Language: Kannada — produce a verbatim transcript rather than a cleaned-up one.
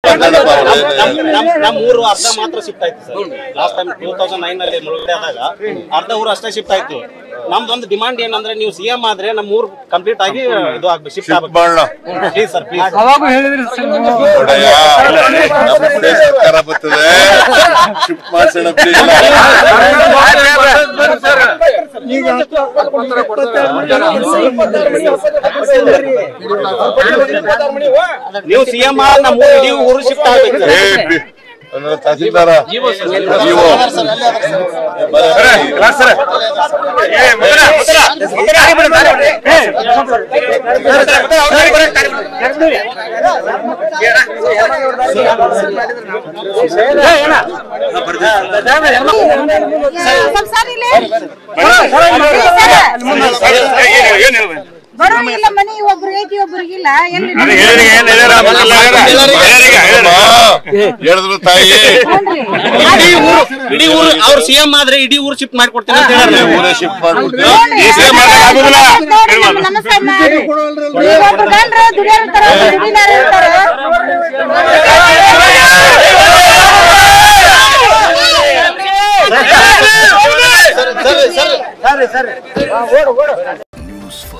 ನಮ್ಮ ಊರು ಅರ್ಧ ಮಾತ್ರ ಶಿಫ್ಟ್ ಆಯ್ತು sir. Last time two thousand nine ಅಲ್ಲಿ ಮುಳುಗಡೆ ಆದಾಗ ಅರ್ಧ ಊರು ಅಷ್ಟೇ ಶಿಫ್ಟ್ ಆಯ್ತು. ನಮ್ದೊಂದು ಡಿಮಾಂಡ್ ಏನಂದ್ರೆ ನೀವು ಸಿಎಂ ಆದ್ರೆ ನಮ್ಮ ಊರು ಕಂಪ್ಲೀಟ್ ಆಗಿ ಇದು ಆಗ್ಬೇಕು, ಶಿಫ್ಟ್ ಆಗ್ಬೇಕು ಪ್ಲೀಸ್ ಸರ್, ಪ್ಲೀಸ್. ಅವಾಗ ಹೇಳಿದ್ರಿ ಸರ್ಕಾರ ಬರ್ತದೆ, ಶಿಫ್ಟ್ ಮಾಡ್ಸೋಣ ಪ್ಲೀಸ್. ನೀವು ಸಿಎಂ ಆದ್ರೆ ನಮ್ಮ ಇಡೀ ಊರು ಶಿಫ್ಟ್ ಆಗ್ಬೇಕು. ತಹಸೀಲ್ದಾರ ಬರೋರಿಲ್ಲ, ಮನೆ ಒಬ್ರು ಐತಿ ಒಬ್ರಿಗಿಲ್ಲ. ಹೇಳಿದ್ರು ತಾಯಿ ಇಡೀ ಊರು ಅವ್ರು ಸಿಎಂ ಆದ್ರೆ ಇಡೀ ಊರು ಶಿಫ್ಟ್ ಮಾಡ್ಕೊಡ್ತೀನಿ ಅಂತ ಹೇಳಿದ್ರೆ ಊರೇ ಶಿಫ್ಟ್ ಮಾಡ್ಬಿಡ್ತೀವಿ. ನಮಸ್ಕಾರ ಮಾಡಿ ಒಬ್ರು ಗಂಡ್ರು ದುಡಿಯೋರ್ತಾರ, ದುಡಿಲಾರ ಇರ್ತಾರ. ಸರಿ ಸರಿ ಸರಿ. ನ್ಯೂಸ್